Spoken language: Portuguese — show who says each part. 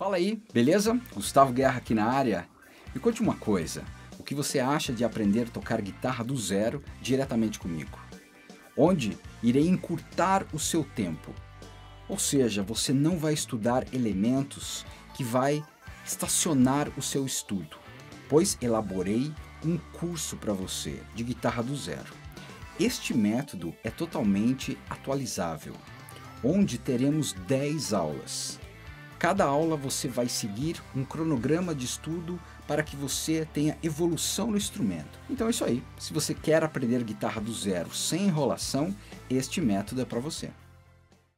Speaker 1: Fala aí, beleza? Gustavo Guerra aqui na área. Me conte uma coisa, o que você acha de aprender a tocar guitarra do zero diretamente comigo? Onde irei encurtar o seu tempo. Ou seja, você não vai estudar elementos que vai estacionar o seu estudo, pois elaborei um curso para você de guitarra do zero. Este método é totalmente atualizável, onde teremos 10 aulas. Cada aula você vai seguir um cronograma de estudo para que você tenha evolução no instrumento. Então é isso aí. Se você quer aprender guitarra do zero sem enrolação, este método é para você.